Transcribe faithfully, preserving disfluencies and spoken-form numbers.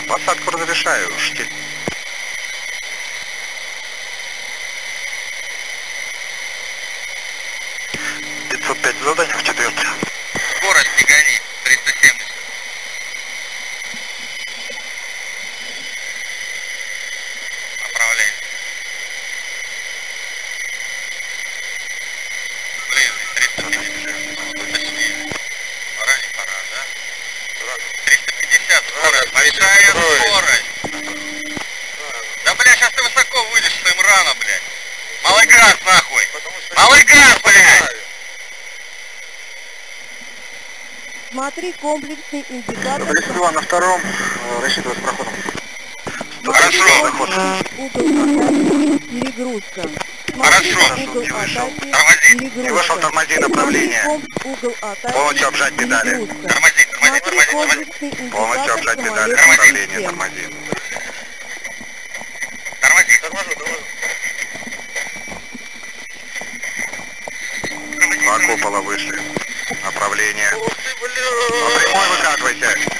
Посадку разрешаю, штиль. пятьсот пять задание в четверке. Скорость не гони, триста семьдесят. Направление. Блин, триста семьдесят. Пора, не пора, да? триста пятьдесят, скорость, большая скорость. Да, бля, сейчас ты высоко выйдешь с своим рано, блядь. Малый газ, нахуй. Малый газ, блядь. Смотри, комплексный индикатор. Два на втором, рассчитывай с проходом. Хорошо. Угол атаки, перегрузка. Хорошо. Угол атаки, Тормози. Не вышел, тормози направление. Угол атаки, Полностью обжать педали. Тормози, тормози, тормози, тормози. Полностью обжать педали. Направление, тормози. Тормози, торможу, торможу. Два купола вышли. Направление. На прямой выкатывайся.